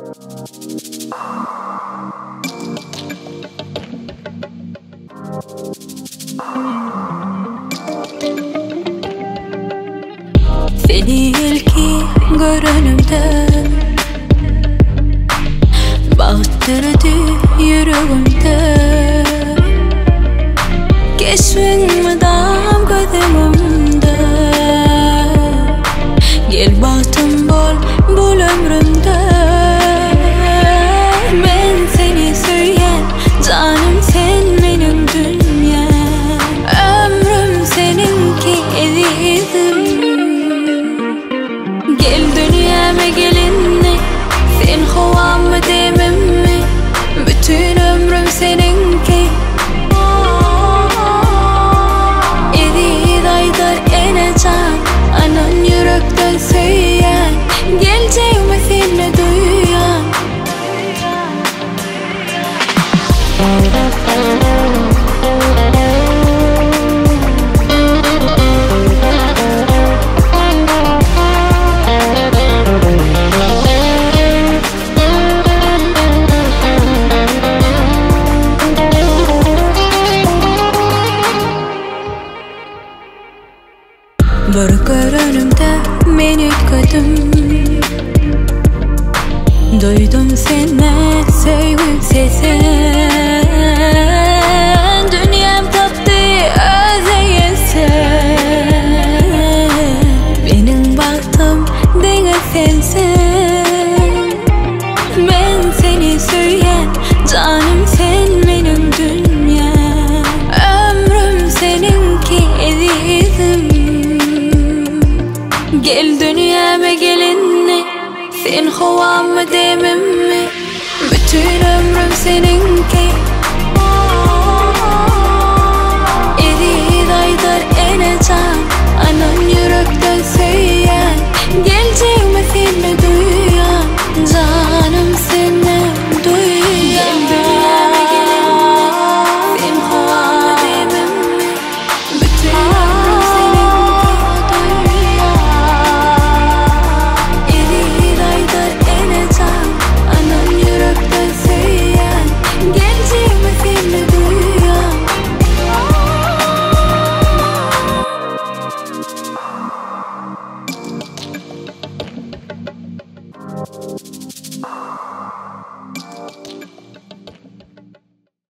Seni ilki görünümde bağıttırdı yüreğimde. Keşfetmedim kademimde. Gel bahtım bol ömrümde. Ben seni söyleyen canım, sen benim dünya. Ömrüm seninki evidim. Gel dünyama gelinne, sen havam mı demem mi? Bütün ömrüm seninki. Edi daydar enecan, anan yürekten söyleyen. Geleceğimi seninle duyan. Bir görünümde men ütkedim. Duydum seni sevgim sesen. Dünyam taptı özeye sen. Benim bahtım deniz sensin. Ben seni söyleyen canım, sen benim dünya. Ömrüm seninki ezizim. Gel dünyama gelinne, sen havam mı demem mi? Bütün